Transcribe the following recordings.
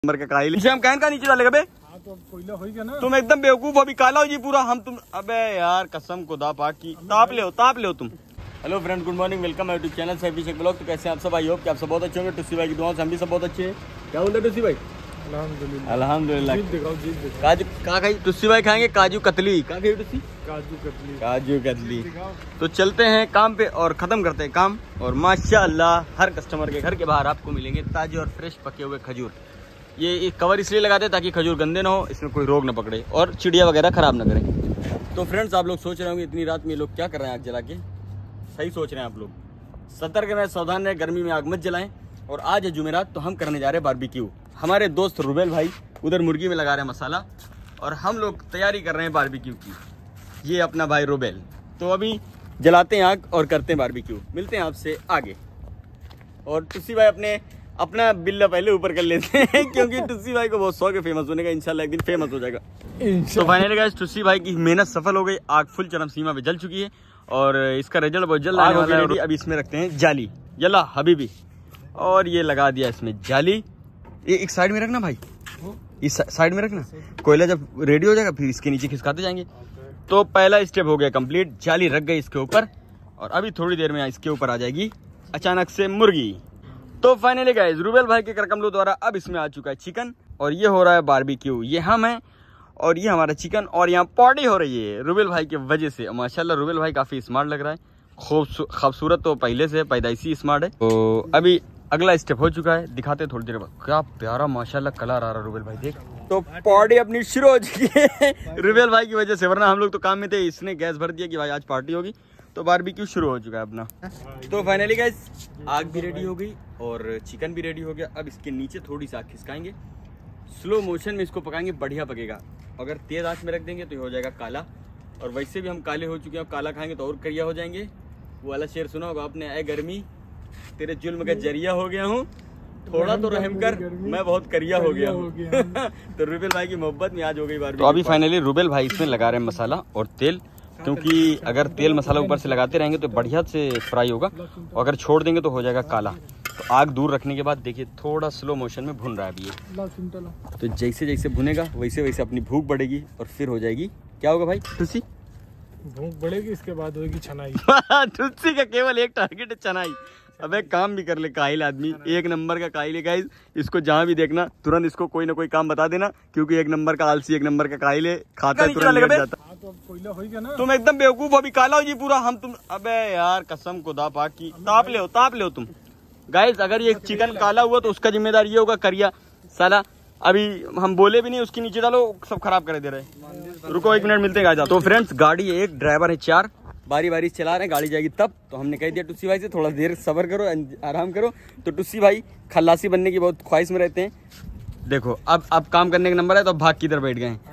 Number का Kyle हम कहन का नीचे डालेगा बे। हाँ तो कोयला हो गया ना। तुम एकदम बेवकूफ अभी काला हो जी पूरा हम तुम। अबे यार कसम खुदा पाक की ताप ले हो तुम। Hello friend, good morning, welcome YouTube channel Saifi Shaikh blog. तो कैसे आप सब? आई होप कि आप सब बहुत अच्छे होंगे। टुस्सी भाई की दुआओं से हम भी सब बहुत अच्छे हैं। क्या बोलते टुस्सी भाई? अल्हम्दुलिल्लाह। काजू का खाई टुस्सी भाई खाएंगे काजू कतली। क्या खाई टुस्सी? काजू कतली। तो चलते हैं काम पे और खत्म करते हैं काम। और माशाअल्लाह हर कस्टमर के घर के बाहर आपको मिलेंगे ताजे और फ्रेश पके हुए खजूर। ये कवर इसलिए लगाते हैं ताकि खजूर गंदे ना हो, इसमें कोई रोग ना पकड़े और चिड़िया वगैरह खराब ना करें। तो फ्रेंड्स, आप लोग सोच रहे होंगे इतनी रात में ये लोग क्या कर रहे हैं आग जला के। सही सोच रहे हैं आप लोग। सतर्क रहें, सावधान रहें, गर्मी में आग मत जलाएं। और आज है जुमेरात, तो हम करने जा रहे हैं बारबेक्यू। हमारे दोस्त रुबेल भाई उधर मुर्गी में लगा रहे हैं मसाला और हम लोग तैयारी कर रहे हैं बारबेक्यू की। ये अपना भाई रुबेल। तो अभी जलाते हैं आग और करते हैं बारबेक्यू। मिलते हैं आपसे आगे। और टुस्सी भाई अपना बिल्ला पहले ऊपर कर लेते हैं क्योंकि टुस्सी भाई को बहुत शौक है फेमस होने का। इंशाल्लाह एक दिन फेमस हो जाएगा। तो फाइनली गाइस, टुस्सी भाई की मेहनत सफल हो गई। आग फुल चरम सीमा पे जल चुकी है और इसका रिजल्ट बहुत जल्द आने वाला है। अब इसमें रखते हैं जाली। यल्ला हबीबी। और ये लगा दिया इसमें जाली। ये एक साइड में रखना भाई, इस साइड में रखना। कोयला जब रेडी हो जाएगा फिर इसके नीचे खिसकाते जाएंगे। तो पहला स्टेप हो गया कंप्लीट। जाली रख गई इसके ऊपर और अभी थोड़ी देर में इसके ऊपर आ जाएगी अचानक से मुर्गी। तो फाइनली गाइस, रुबेल भाई के करकमलों द्वारा अब इसमें आ चुका है चिकन और ये हो रहा है बारबेक्यू। ये हम हैं और ये हमारा चिकन और यहाँ पार्टी हो रही है रुबेल भाई की वजह से। माशाल्लाह रुबेल भाई काफी स्मार्ट लग रहा है। खूबसूरत तो पहले से पैदाइशी स्मार्ट है। तो अभी अगला स्टेप हो चुका है, दिखाते थोड़ी देर बाद। क्या प्यारा माशाल्लाह कलर आ रहा रुबेल भाई, देख। तो पार्टी अपनी शुरू हो चुकी है रुबेल भाई की वजह से, वरना हम लोग तो काम में थे। इसने गैस भर दिया कि भाई आज पार्टी होगी, तो बारबेक्यू शुरू हो चुका है अपना। तो फाइनली गाइस, आग भी रेडी हो गई और चिकन भी रेडी हो गया। अब इसके नीचे थोड़ी सी आग खिसकाएंगे, स्लो मोशन में इसको पकाएंगे, बढ़िया पकेगा। अगर तेज आंच में रख देंगे तो ये हो जाएगा काला। और वैसे भी हम काले हो चुके हैं, काला खाएंगे तो और करिया हो जाएंगे। वो वाला शेर सुना होगा आपने, ऐ गर्मी तेरे जुल्म का जरिया हो गया हूँ, थोड़ा तो रहम कर, मैं बहुत करिया हो गया हूँ। तो रुबेल भाई की मोहब्बत में आज हो गई बार। तो अभी फाइनली रुबेल भाई इसमें लगा रहे हैं मसाला और तेल, क्योंकि अगर तेल मसाला ऊपर से लगाते रहेंगे तो बढ़िया से फ्राई होगा और अगर छोड़ देंगे तो हो जाएगा काला। तो आग दूर रखने के बाद देखिए थोड़ा स्लो मोशन में भुन रहा है अभी ये। तो जैसे जैसे भुनेगा वैसे वैसे अपनी भूख बढ़ेगी और फिर हो जाएगी, क्या होगा भाई टुस्सी? भूख बढ़ेगी, इसके बाद होगी छनाई। टुस्सी का केवल एक टारगेट है, छनाई। अबे काम भी कर ले काहिल आदमी, एक नंबर का काहिल है गाइस। इसको जहाँ भी देखना तुरंत इसको कोई ना कोई काम बता देना, क्योंकि एक नंबर का आलसी, एक नंबर का काहिल है, खाता है तुरंत लेट जाता। हाँ तो कोयला हो गया ना। तुम एकदम बेवकूफ अभी काला हो जी पूरा हम तुम। अबे यार कसम खुदा पाक की ताप ले हो तुम। गाइस अगर ये चिकन काला हुआ तो उसका जिम्मेदार ये होगा करिया साला। अभी हम बोले भी नहीं, उसके नीचे डालो, सब खराब कर दे रहे। रुको एक मिनट, मिलते हैं गाइस। तो फ्रेंड्स, गाड़ी है एक, ड्राइवर है 4, बारी बारी चला रहे हैं, गाड़ी जाएगी तब। तो हमने कह दिया टुस्सी भाई से थोड़ा देर सब्र करो, आराम करो। तो टुस्सी भाई खल्लासी बनने की बहुत ख्वाहिश में रहते हैं। देखो अब काम करने का नंबर है, तो अब भाग किधर बैठ गए।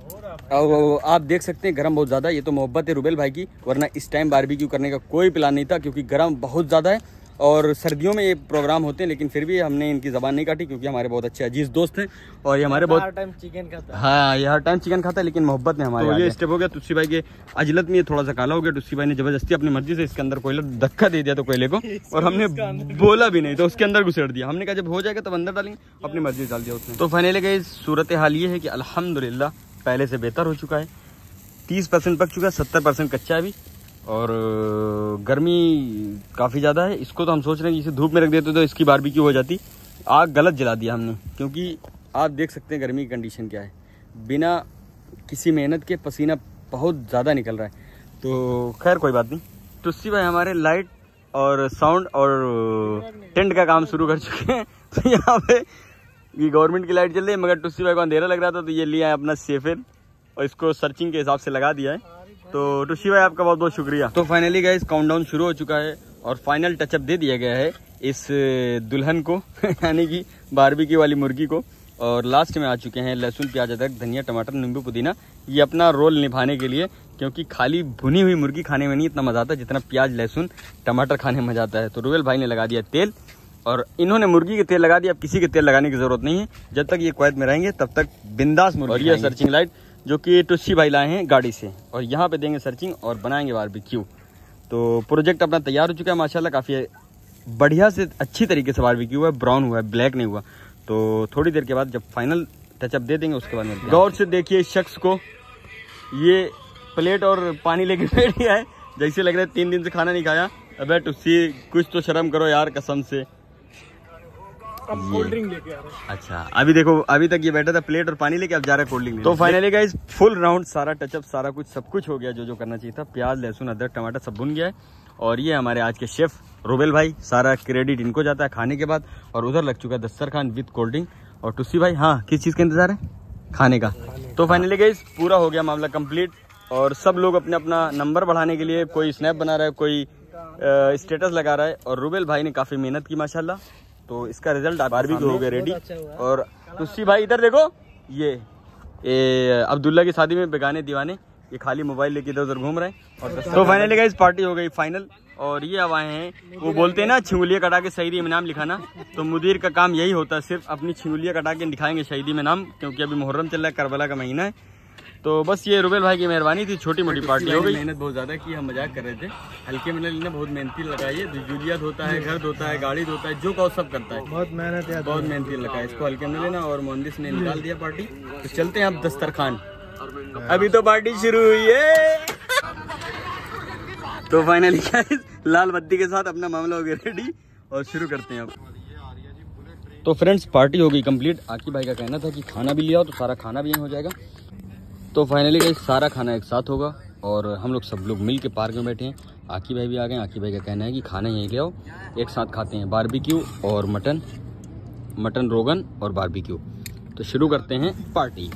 और आप देख सकते हैं गर्म बहुत ज़्यादा। ये तो मोहब्बत है रुबेल भाई की, वरना इस टाइम बारबेक्यू करने का कोई प्लान नहीं था, क्योंकि गर्म बहुत ज़्यादा है और सर्दियों में ये प्रोग्राम होते हैं। लेकिन फिर भी हमने इनकी ज़बान नहीं काटी, क्योंकि हमारे बहुत अच्छे अजीज दोस्त हैं और ये हमारे बहुत हर टाइम चिकन खाता है। हाँ, ये हर टाइम चिकन खाता है, लेकिन मोहब्बत में हमारे। तो ये स्टेप हो गया टुस्सी भाई के अजलत में, ये थोड़ा सा काला हो गया। टुस्सी भाई ने जबरदस्ती अपनी मर्जी से इसके अंदर कोयला धक्का दे दिया तो कोयले को, और हमने बोला भी नहीं तो उसके अंदर घुसेड़ दिया। हमने कहा जब हो जाएगा तब अंदर डालेंगे, अपनी मर्जी से डाल दिया उसने। तो फाइनली गाइस, सूरत हाल ये है कि अल्हम्दुलिल्लाह पहले से बेहतर हो चुका है। 30% पक चुका है, 70% कच्चा है अभी। और गर्मी काफ़ी ज़्यादा है। इसको तो हम सोच रहे हैं कि इसे धूप में रख देते तो इसकी बारबेक्यू हो जाती। आग गलत जला दिया हमने, क्योंकि आप देख सकते हैं गर्मी की कंडीशन क्या है। बिना किसी मेहनत के पसीना बहुत ज़्यादा निकल रहा है। तो खैर कोई बात नहीं। टुस्सी भाई हमारे लाइट और साउंड और टेंट का काम शुरू कर चुके हैं। तो यहाँ पे ये गवर्नमेंट की लाइट चल रही है, मगर टुस्सी भाई को अंधेरा लग रहा था तो ये लिया है अपना सेफेर और इसको सर्चिंग के हिसाब से लगा दिया है। तो टुस्सी भाई आपका बहुत बहुत शुक्रिया। तो फाइनली गाइस, काउंटडाउन शुरू हो चुका है और फाइनल टचअप दे दिया गया है इस दुल्हन को यानी कि बारबेक्यू वाली मुर्गी को। और लास्ट में आ चुके हैं लहसुन, प्याज, अदरक, धनिया, टमाटर, नींबू, पुदीना, ये अपना रोल निभाने के लिए, क्योंकि खाली भुनी हुई मुर्गी खाने में नहीं इतना मजा आता जितना प्याज, लहसुन, टमाटर खाने में मजा आता है। तो रुबेल भाई ने लगा दिया तेल और इन्होंने मुर्गी के तेल लगा दिया। अब किसी के तेल लगाने की जरूरत नहीं है, जब तक ये कुवैत में रहेंगे तब तक बिंदास मुर्गी। और ये सर्चिंग लाइट जो कि टुस्सी भाई लाए हैं गाड़ी से, और यहाँ पे देंगे सर्चिंग और बनाएंगे बारबेक्यू। तो प्रोजेक्ट अपना तैयार हो चुका है माशाल्लाह, काफ़ी बढ़िया से अच्छी तरीके से बारबेक्यू हुआ है, ब्राउन हुआ है, ब्लैक नहीं हुआ। तो थोड़ी देर के बाद जब फाइनल टचअप दे देंगे उसके बाद मिलते हैं। गौर से देखिए इस शख्स को, ये प्लेट और पानी लेके बैठ गया है, जैसे लग रहा है 3 दिन से खाना नहीं खाया। अबे टुस्सी कुछ तो शर्म करो यार कसम से। अब कोल्ड ड्रिंक लेके आ रहे हैं। अच्छा अभी देखो, अभी तक ये बैठा था प्लेट और पानी लेके, अब जा रहा है कोल्ड ड्रिंक। तो फाइनली गाइस फुल राउंड सारा टचअप सारा कुछ सब कुछ हो गया जो करना चाहिए था। प्याज लहसुन अदरक टमाटर सब भुन गया है। और ये हमारे आज के शेफ रूबेल भाई, सारा क्रेडिट इनको जाता है खाने के बाद। और उधर लग चुका है दस्तरखान विद कोल्ड ड्रिंक। और टुस्सी भाई हाँ किस चीज़ का इंतजार है? खाने का। तो फाइनली गाइस पूरा हो गया मामला कंप्लीट। और सब लोग अपने अपना नंबर बढ़ाने के लिए कोई स्नैप बना रहा है, कोई स्टेटस लगा रहा है। और रूबेल भाई ने काफ़ी मेहनत की माशाल्लाह। तो इसका रिजल्ट बारबेक्यू हो गया रेडी। और टुस्सी भाई इधर देखो, ये अब्दुल्ला की शादी में बेगाने दीवाने, ये खाली मोबाइल लेके इधर उधर घूम रहे हैं। और तो फाइनली गाइस पार्टी हो गई फाइनल। और ये अब आए हैं, वो बोलते हैं ना छिंगुलिया कटा के शहीदी में नाम लिखाना, तो मुदीर का काम यही होता है, सिर्फ अपनी छिंगुलिया कटा के दिखाएंगे शहीदी में नाम, क्योंकि अभी मुहर्रम चल रहा है, करबला का महीना है। तो बस ये रूबेल भाई की मेहरबानी थी, छोटी मोटी पार्टी हो गई। मेहनत बहुत ज्यादा की, हम मजाक कर रहे थे, हल्के में ने बहुत मेहनती लगाई है। जूलिया धोता है, घर धोता है, गाड़ी धोता है, जो कहो सब करता है, बहुत मेहनत है, बहुत मेहनती लगा है। इसको हल्के में लेना। और मोहम्मद ने निकाल दिया पार्टी। तो चलते हैं अब दस्तरखान, अभी तो पार्टी शुरू हुई है। तो फाइनली लाल बत्ती के साथ अपना मामला हो गया रेडी और शुरू करते हैं अब। तो फ्रेंड्स पार्टी हो गई कंप्लीट। आकी भाई का कहना था कि खाना भी लिया हो, तो सारा खाना भी यहीं हो जाएगा। तो फाइनली गाइस सारा खाना एक साथ होगा और हम लोग सब लोग मिल के पार्क में बैठे हैं। आकी भाई भी आ गए। आकी भाई का कहना है कि खाना यहीं ले आओ, एक साथ खाते हैं, बारबेक्यू और मटन रोगन और बारबेक्यू। तो शुरू करते हैं पार्टी।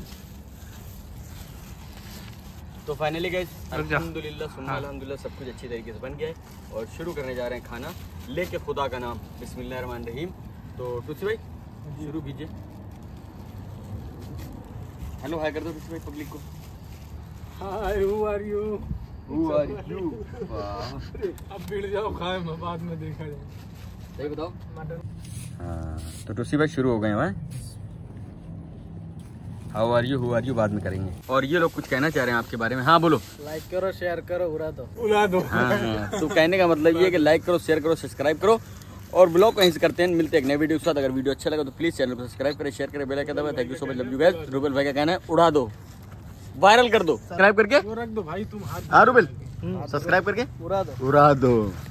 तो फाइनली गाइस अल्हम्दुलिल्लाह सुम्मा अल्हम्दुलिल्लाह सब कुछ अच्छी तरीके से बन गया है और शुरू करने जा रहे हैं खाना लेके खुदा का नाम, बिस्मिल्लाहिर्रहमानिर्रहीम। तो टुस्सी भाई शुरू कीजिए। हेलो हाय कर दो टुस्सी भाई पब्लिक को। Hi who are you? Who are you? अब बैठ जाओ, खाए बाद में देखा जाए। सही बताओ। हाँ तो टुस्सी भाई शुरू हो गए हैं। How are you, who are you बाद में करेंगे। और ये लोग कुछ कहना चाह रहे हैं आपके बारे में। हाँ बोलो। लाइक करो, शेयर करो, उड़ा दो। हाँ तो कहने का मतलब ये है कि लाइक करो, शेयर करो, सब्सक्राइब करो और ब्लॉग कहीं से करते हैं। मिलते हैं एक नए वीडियो के साथ। अगर वीडियो अच्छा लगा तो प्लीज चैनल को सब्सक्राइब करें, शेयर करें, बेल आइकन दबाएं। Thank you so much, love you guys. Rubel भाई का कहना है उड़ा दो, वायरल कर दो, सब्सक्राइब करके रख दो भाई तुम हाथ। हाँ रूबेल सब्सक्राइब करके उड़ा दो।